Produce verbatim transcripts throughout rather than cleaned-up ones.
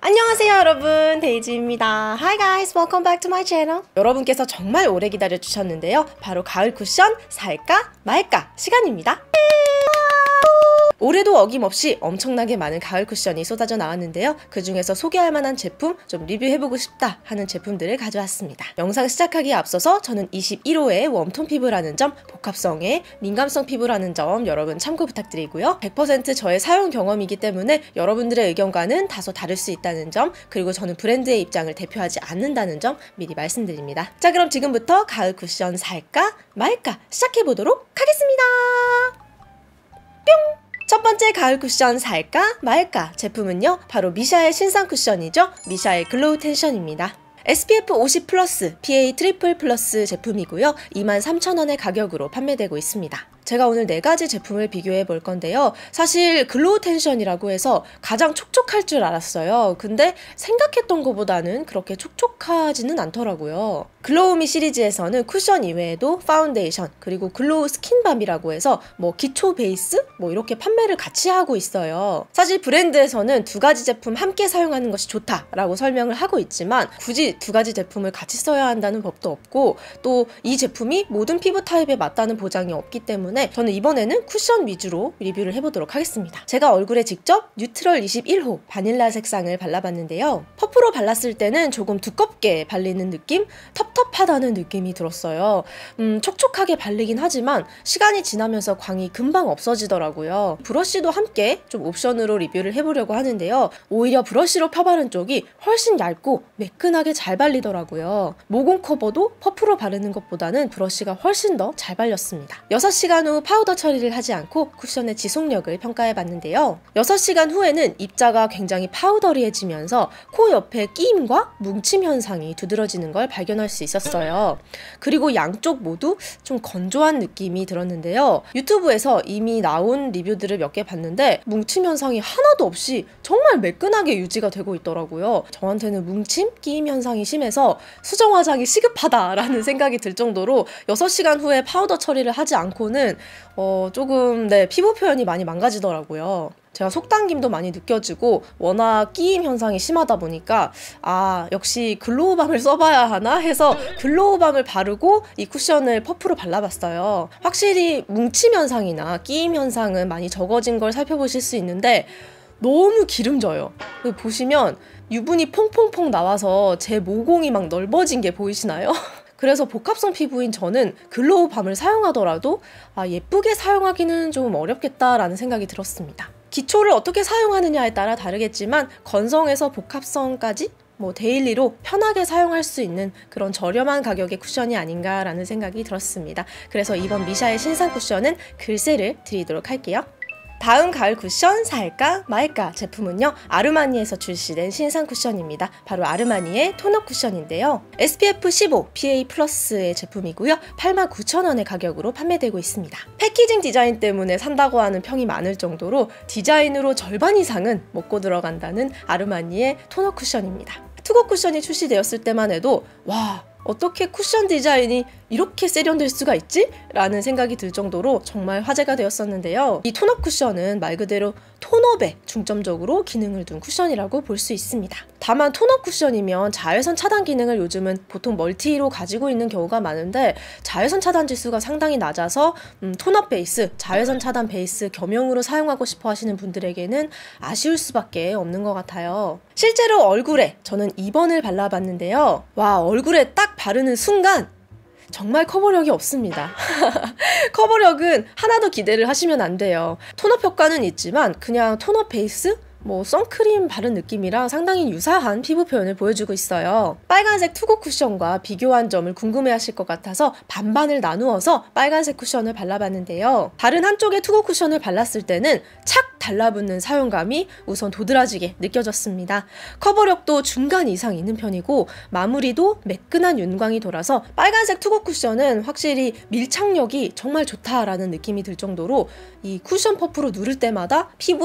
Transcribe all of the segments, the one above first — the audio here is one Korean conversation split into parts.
안녕하세요 여러분, 데이지입니다. Hi guys, welcome back to my channel. 여러분께서 정말 오래 기다려주셨는데요, 바로 가을 쿠션 살까 말까 시간입니다. 올해도 어김없이 엄청나게 많은 가을 쿠션이 쏟아져 나왔는데요, 그 중에서 소개할 만한 제품, 좀 리뷰해보고 싶다 하는 제품들을 가져왔습니다. 영상 시작하기에 앞서서 저는 이십일 호의 웜톤 피부라는 점, 복합성에 민감성 피부라는 점 여러분 참고 부탁드리고요. 백 퍼센트 저의 사용 경험이기 때문에 여러분들의 의견과는 다소 다를 수 있다는 점, 그리고 저는 브랜드의 입장을 대표하지 않는다는 점 미리 말씀드립니다. 자, 그럼 지금부터 가을 쿠션 살까 말까 시작해보도록 하겠습니다. 뿅! 첫 번째 가을 쿠션 살까 말까 제품은요, 바로 미샤의 신상 쿠션이죠. 미샤의 글로우 텐션입니다. 에스피에프 오십 플러스, 피에이 트리플 플러스 제품이고요. 이만 삼천 원의 가격으로 판매되고 있습니다. 제가 오늘 네 가지 제품을 비교해 볼 건데요. 사실 글로우 텐션이라고 해서 가장 촉촉할 줄 알았어요. 근데 생각했던 것보다는 그렇게 촉촉하지는 않더라고요. 글로우미 시리즈에서는 쿠션 이외에도 파운데이션, 그리고 글로우 스킨밤이라고 해서 뭐 기초 베이스? 뭐 이렇게 판매를 같이 하고 있어요. 사실 브랜드에서는 두 가지 제품 함께 사용하는 것이 좋다라고 설명을 하고 있지만, 굳이 두 가지 제품을 같이 써야 한다는 법도 없고, 또 이 제품이 모든 피부 타입에 맞다는 보장이 없기 때문에 저는 이번에는 쿠션 위주로 리뷰를 해보도록 하겠습니다. 제가 얼굴에 직접 뉴트럴 이십일 호 바닐라 색상을 발라봤는데요, 퍼프로 발랐을 때는 조금 두껍게 발리는 느낌? 텁텁하다는 느낌이 들었어요. 음, 촉촉하게 발리긴 하지만 시간이 지나면서 광이 금방 없어지더라고요. 브러쉬도 함께 좀 옵션으로 리뷰를 해보려고 하는데요, 오히려 브러쉬로 펴바른 쪽이 훨씬 얇고 매끈하게 잘 발리더라고요. 모공 커버도 퍼프로 바르는 것보다는 브러쉬가 훨씬 더 잘 발렸습니다. 여섯 시간 후 파우더 처리를 하지 않고 쿠션의 지속력을 평가해봤는데요, 여섯 시간 후에는 입자가 굉장히 파우더리해지면서 코 옆에 끼임과 뭉침 현상이 두드러지는 걸 발견할 수 있었어요. 그리고 양쪽 모두 좀 건조한 느낌이 들었는데요, 유튜브에서 이미 나온 리뷰들을 몇 개 봤는데 뭉침 현상이 하나도 없이 정말 매끈하게 유지가 되고 있더라고요. 저한테는 뭉침, 끼임 현상이 심해서 수정 화장이 시급하다라는 생각이 들 정도로 여섯 시간 후에 파우더 처리를 하지 않고는 어, 조금 네, 피부 표현이 많이 망가지더라고요. 제가 속당김도 많이 느껴지고 워낙 끼임 현상이 심하다 보니까 아, 역시 글로우밤을 써봐야 하나 해서 글로우밤을 바르고 이 쿠션을 퍼프로 발라봤어요. 확실히 뭉침 현상이나 끼임 현상은 많이 적어진 걸 살펴보실 수 있는데 너무 기름져요. 보시면 유분이 퐁퐁퐁 나와서 제 모공이 막 넓어진 게 보이시나요? 그래서 복합성 피부인 저는 글로우 밤을 사용하더라도 아, 예쁘게 사용하기는 좀 어렵겠다라는 생각이 들었습니다. 기초를 어떻게 사용하느냐에 따라 다르겠지만 건성에서 복합성까지 뭐 데일리로 편하게 사용할 수 있는 그런 저렴한 가격의 쿠션이 아닌가라는 생각이 들었습니다. 그래서 이번 미샤의 신상 쿠션은 글쎄를 드리도록 할게요. 다음 가을 쿠션 살까 말까 제품은요, 아르마니에서 출시된 신상 쿠션입니다. 바로 아르마니의 톤업 쿠션인데요, 에스피에프 십오, 피에이 플러스의 제품이고요, 팔만 구천 원의 가격으로 판매되고 있습니다. 패키징 디자인 때문에 산다고 하는 평이 많을 정도로 디자인으로 절반 이상은 먹고 들어간다는 아르마니의 톤업 쿠션입니다. 투고 쿠션이 출시되었을 때만 해도 와, 어떻게 쿠션 디자인이 이렇게 세련될 수가 있지? 라는 생각이 들 정도로 정말 화제가 되었었는데요, 이 톤업 쿠션은 말 그대로 톤업에 중점적으로 기능을 둔 쿠션이라고 볼 수 있습니다. 다만 톤업 쿠션이면 자외선 차단 기능을 요즘은 보통 멀티로 가지고 있는 경우가 많은데 자외선 차단 지수가 상당히 낮아서 음, 톤업 베이스, 자외선 차단 베이스 겸용으로 사용하고 싶어 하시는 분들에게는 아쉬울 수밖에 없는 것 같아요. 실제로 얼굴에 저는 이 번을 발라봤는데요, 와, 얼굴에 딱 바르는 순간 정말 커버력이 없습니다. 커버력은 하나도 기대를 하시면 안 돼요. 톤업 효과는 있지만 그냥 톤업 베이스? 뭐 선크림 바른 느낌이랑 상당히 유사한 피부 표현을 보여주고 있어요. 빨간색 투고 쿠션과 비교한 점을 궁금해하실 것 같아서 반반을 나누어서 빨간색 쿠션을 발라봤는데요, 다른 한쪽에 투고 쿠션을 발랐을 때는 착 달라붙는 사용감이 우선 도드라지게 느껴졌습니다. 커버력도 중간 이상 있는 편이고 마무리도 매끈한 윤광이 돌아서 빨간색 투고 쿠션은 확실히 밀착력이 정말 좋다라는 느낌이 들 정도로 이 쿠션 퍼프로 누를 때마다 피부에 착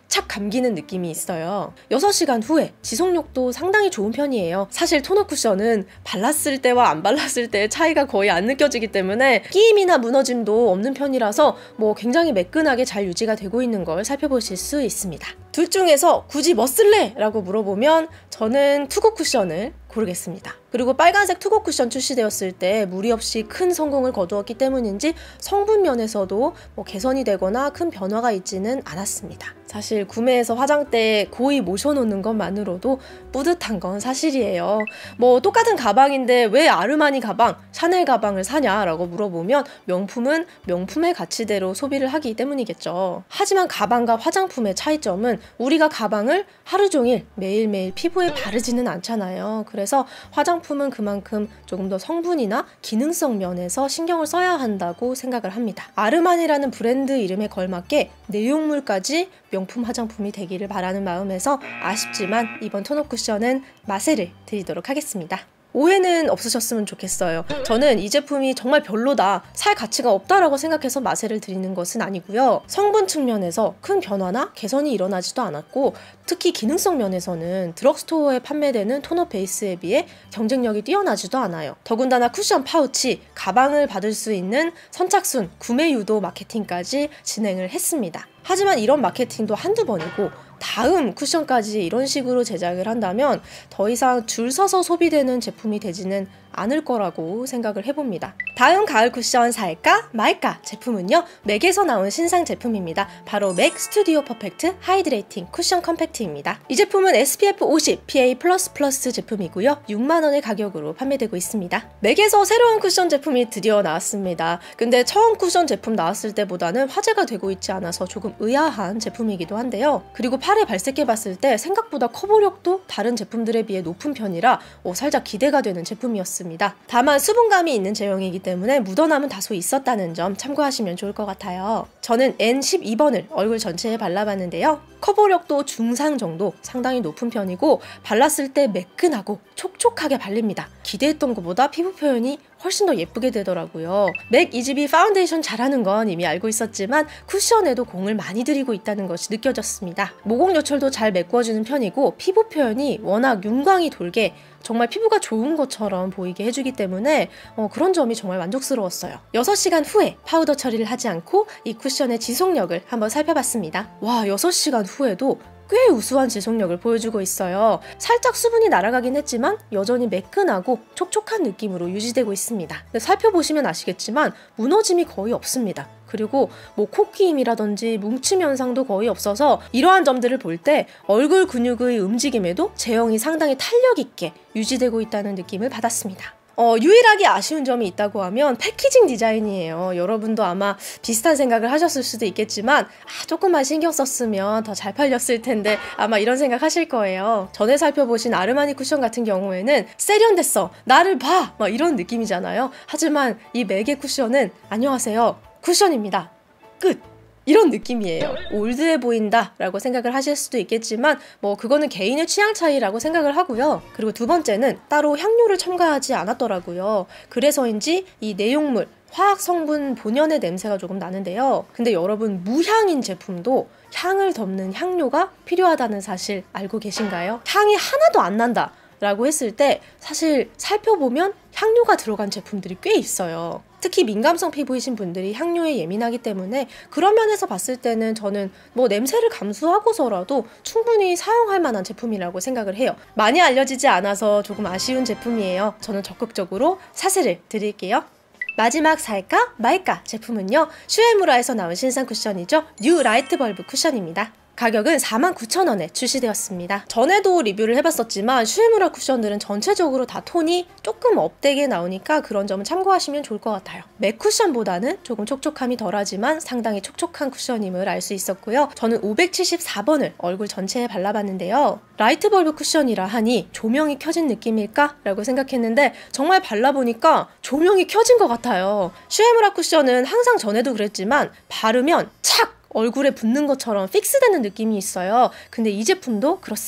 착 감기는 느낌이 있어요. 여섯 시간 후에 지속력도 상당히 좋은 편이에요. 사실 토너 쿠션은 발랐을 때와 안 발랐을 때의 차이가 거의 안 느껴지기 때문에 끼임이나 무너짐도 없는 편이라서 뭐 굉장히 매끈하게 잘 유지가 되고 있는 걸 살펴보실 수 있습니다. 둘 중에서 굳이 뭐 쓸래? 라고 물어보면 저는 투고 쿠션을 고르겠습니다. 그리고 빨간색 투고 쿠션 출시되었을 때 무리 없이 큰 성공을 거두었기 때문인지 성분 면에서도 뭐 개선이 되거나 큰 변화가 있지는 않았습니다. 사실 구매해서 화장대에 고이 모셔놓는 것만으로도 뿌듯한 건 사실이에요. 뭐 똑같은 가방인데 왜 아르마니 가방, 샤넬 가방을 사냐라고 물어보면 명품은 명품의 가치대로 소비를 하기 때문이겠죠. 하지만 가방과 화장품의 차이점은 우리가 가방을 하루 종일 매일매일 피부에 바르지는 않잖아요. 그래서 화장품은 그만큼 조금 더 성분이나 기능성 면에서 신경을 써야 한다고 생각을 합니다. 아르마니라는 브랜드 이름에 걸맞게 내용물까지 명품 화장품이 되기를 바라는 마음에서 아쉽지만 이번 토너 쿠션은 마세를 드리도록 하겠습니다. 오해는 없으셨으면 좋겠어요. 저는 이 제품이 정말 별로다, 살 가치가 없다라고 생각해서 마세를 드리는 것은 아니고요. 성분 측면에서 큰 변화나 개선이 일어나지도 않았고 특히 기능성 면에서는 드럭스토어에 판매되는 토너 베이스에 비해 경쟁력이 뛰어나지도 않아요. 더군다나 쿠션 파우치, 가방을 받을 수 있는 선착순, 구매 유도 마케팅까지 진행을 했습니다. 하지만 이런 마케팅도 한두 번이고 다음 쿠션까지 이런 식으로 제작을 한다면 더 이상 줄 서서 소비되는 제품이 되지는 않을 거라고 생각을 해봅니다. 다음 가을 쿠션 살까 말까 제품은요, 맥에서 나온 신상 제품입니다. 바로 맥 스튜디오 퍼펙트 하이드레이팅 쿠션 컴팩트입니다. 이 제품은 에스피에프 오십 피에이 플러스 플러스 제품이고요. 육만 원의 가격으로 판매되고 있습니다. 맥에서 새로운 쿠션 제품이 드디어 나왔습니다. 근데 처음 쿠션 제품 나왔을 때보다는 화제가 되고 있지 않아서 조금 의아한 제품이기도 한데요. 그리고 팔에 발색해봤을 때 생각보다 커버력도 다른 제품들에 비해 높은 편이라 어, 살짝 기대가 되는 제품이었습니다. 다만 수분감이 있는 제형이기 때문에 묻어남은 다소 있었다는 점 참고하시면 좋을 것 같아요. 저는 엔 십이 번을 얼굴 전체에 발라봤는데요. 커버력도 중상 정도 상당히 높은 편이고 발랐을 때 매끈하고 촉촉하게 발립니다. 기대했던 것보다 피부 표현이 훨씬 더 예쁘게 되더라고요. 맥 이지비 파운데이션 잘하는 건 이미 알고 있었지만 쿠션에도 공을 많이 들이고 있다는 것이 느껴졌습니다. 모공 요철도 잘 메꿔주는 편이고 피부 표현이 워낙 윤광이 돌게 정말 피부가 좋은 것처럼 보이게 해주기 때문에 어, 그런 점이 정말 만족스러웠어요. 여섯 시간 후에 파우더 처리를 하지 않고 이 쿠션의 지속력을 한번 살펴봤습니다. 와, 여섯 시간 후에도 꽤 우수한 지속력을 보여주고 있어요. 살짝 수분이 날아가긴 했지만 여전히 매끈하고 촉촉한 느낌으로 유지되고 있습니다. 근데 살펴보시면 아시겠지만 무너짐이 거의 없습니다. 그리고 뭐 코끼임이라든지 뭉침 현상도 거의 없어서 이러한 점들을 볼 때 얼굴 근육의 움직임에도 제형이 상당히 탄력 있게 유지되고 있다는 느낌을 받았습니다. 어, 유일하게 아쉬운 점이 있다고 하면 패키징 디자인이에요. 여러분도 아마 비슷한 생각을 하셨을 수도 있겠지만 아, 조금만 신경 썼으면 더 잘 팔렸을 텐데 아마 이런 생각 하실 거예요. 전에 살펴보신 아르마니 쿠션 같은 경우에는 세련됐어, 나를 봐, 막 이런 느낌이잖아요. 하지만 이 맥의 쿠션은 안녕하세요, 쿠션입니다, 끝! 이런 느낌이에요. 올드해 보인다 라고 생각을 하실 수도 있겠지만 뭐 그거는 개인의 취향 차이라고 생각을 하고요. 그리고 두 번째는 따로 향료를 첨가하지 않았더라고요. 그래서인지 이 내용물, 화학 성분 본연의 냄새가 조금 나는데요. 근데 여러분, 무향인 제품도 향을 덮는 향료가 필요하다는 사실 알고 계신가요? 향이 하나도 안 난다 라고 했을 때 사실 살펴보면 향료가 들어간 제품들이 꽤 있어요. 특히 민감성 피부이신 분들이 향료에 예민하기 때문에 그런 면에서 봤을 때는 저는 뭐 냄새를 감수하고서라도 충분히 사용할 만한 제품이라고 생각을 해요. 많이 알려지지 않아서 조금 아쉬운 제품이에요. 저는 적극적으로 사세를 드릴게요. 마지막 살까 말까 제품은요, 슈에무라에서 나온 신상 쿠션이죠. 뉴 라이트 벌브 쿠션입니다. 가격은 사만 구천 원에 출시되었습니다. 전에도 리뷰를 해봤었지만 슈에무라 쿠션들은 전체적으로 다 톤이 조금 업되게 나오니까 그런 점은 참고하시면 좋을 것 같아요. 맥 쿠션보다는 조금 촉촉함이 덜하지만 상당히 촉촉한 쿠션임을 알 수 있었고요. 저는 오백칠십사 번을 얼굴 전체에 발라봤는데요. 라이트 벌브 쿠션이라 하니 조명이 켜진 느낌일까? 라고 생각했는데 정말 발라보니까 조명이 켜진 것 같아요. 슈에무라 쿠션은 항상 전에도 그랬지만 바르면 착! 얼굴에 붙는 것처럼 픽스되는 느낌이 있어요. 근데 이 제품도 그렇습니다.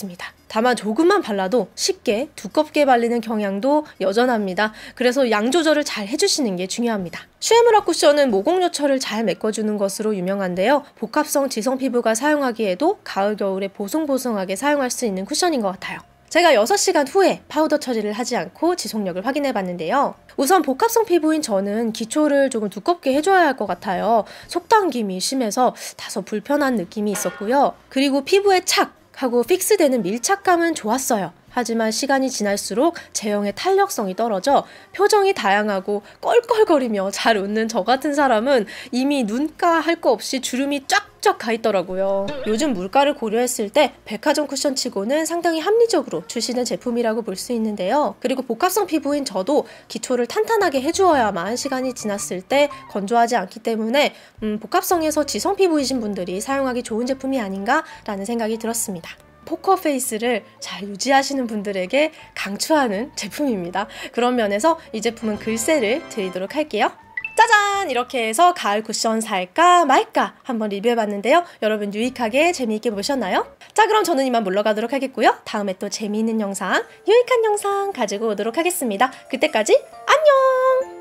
다만 조금만 발라도 쉽게 두껍게 발리는 경향도 여전합니다. 그래서 양 조절을 잘 해주시는 게 중요합니다. 슈에무라 쿠션은 모공 요철을 잘 메꿔주는 것으로 유명한데요. 복합성 지성 피부가 사용하기에도 가을 겨울에 보송보송하게 사용할 수 있는 쿠션인 것 같아요. 제가 여섯 시간 후에 파우더 처리를 하지 않고 지속력을 확인해 봤는데요. 우선 복합성 피부인 저는 기초를 조금 두껍게 해줘야 할 것 같아요. 속당김이 심해서 다소 불편한 느낌이 있었고요. 그리고 피부에 착 하고 픽스되는 밀착감은 좋았어요. 하지만 시간이 지날수록 제형의 탄력성이 떨어져 표정이 다양하고 껄껄거리며 잘 웃는 저 같은 사람은 이미 눈가 할 거 없이 주름이 쫙쫙 가 있더라고요. 요즘 물가를 고려했을 때 백화점 쿠션 치고는 상당히 합리적으로 출시된 제품이라고 볼 수 있는데요. 그리고 복합성 피부인 저도 기초를 탄탄하게 해주어야만 시간이 지났을 때 건조하지 않기 때문에 음, 복합성에서 지성 피부이신 분들이 사용하기 좋은 제품이 아닌가 라는 생각이 들었습니다. 포커페이스를 잘 유지하시는 분들에게 강추하는 제품입니다. 그런 면에서 이 제품은 글쎄를 드리도록 할게요. 짜잔! 이렇게 해서 가을 쿠션 살까 말까 한번 리뷰해봤는데요. 여러분 유익하게 재미있게 보셨나요? 자, 그럼 저는 이만 물러가도록 하겠고요. 다음에 또 재미있는 영상, 유익한 영상 가지고 오도록 하겠습니다. 그때까지 안녕!